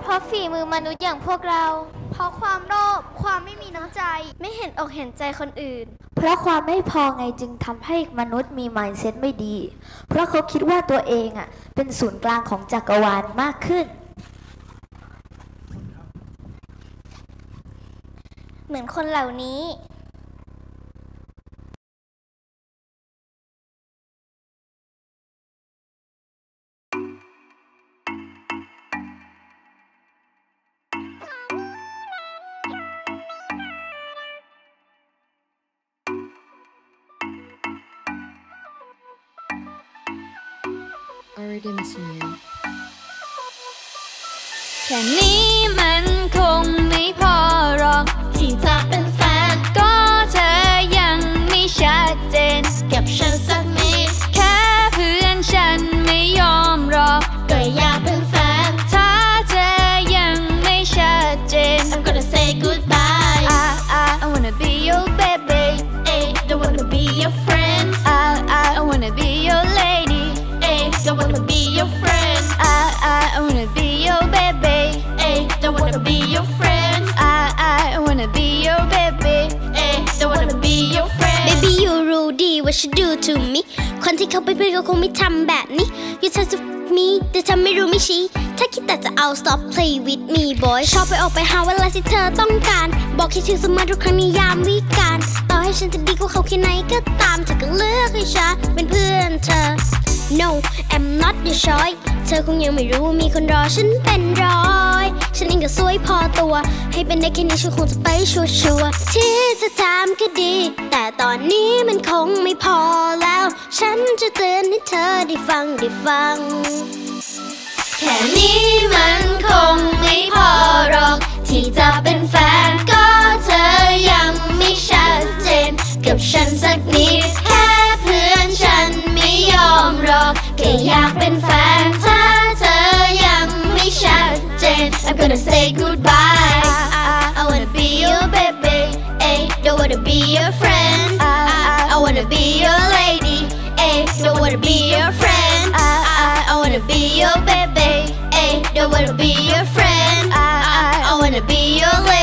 ราะฝีมือมนุษย์อย่างพวกเราเพราะความโลภความไม่มีน้ำใจไม่เห็นอกเห็นใจคนอื่นเพราะความไม่พอไงจึงทำให้มนุษย์มี mindset ไม่ดีเพราะเขาคิดว่าตัวเองเป็นศูนย์กลางของจักรวาลมากขึ้นเหมือนคนเหล่านี้แค่นี้มันคงไม่พอหรอกที่จะเป็นแฟนก็เธอยังไม่ชัดเจนกับฉันสักนิดแค่เพื่อนฉันไม่ยอมหรอกก็อยากเป็นแฟนถ้าเธอยังไม่ชัดเจน I'm gonna say goodbye I wanna be your baby don't wanna be your friend I wanna be your lady don't wanna be your friend I wanna be your baby don't wanna be your friend I wanna be your baby don't wanna be your friend Baby you รู้ดีว่า you do to me คนที่เขาเป็นเพื่อนก็คงไม่ทำแบบนี้ You try to me แต่ทำไม่รู้ไม่ชี้ถ้าคิดแต่จะเอา stop play with me boy ชอบไปออกไปหาเวลาที่เธอต้องการบอกคิดถึงเสมอทุกครั้งในยามวิกาลต่อให้ฉันจะดีกว่าเขาแค่ไหนก็ตามเธอก็เลือกให้ฉันเป็นเพื่อนเธอ No I'm not your choice เธอคงยังไม่รู้มีคนรอฉันเป็นร้อยฉันเองก็สวยพอตัวให้เป็นได้แค่นี้ฉันคงจะไปชัวร์ที่จะทำก็ดีแต่ตอนนี้มันคงไม่พอแล้วฉันจะเตือนให้เธอได้ฟังแค่นี้มันคงไม่พอหรอกที่จะเป็นแฟนก็เธอยังไม่ชัดเจนกับฉันสักนิดแค่เพื่อนฉันไม่ยอมหรอกแค่อยากเป็นแฟนถ้าเธอยังไม่ชัดเจน I'm gonna say goodbye I wanna be your baby don't wanna be your friend I wanna be your lady don't wanna be your friend I wanna be your baby don't wanna be your friend I wanna be your lady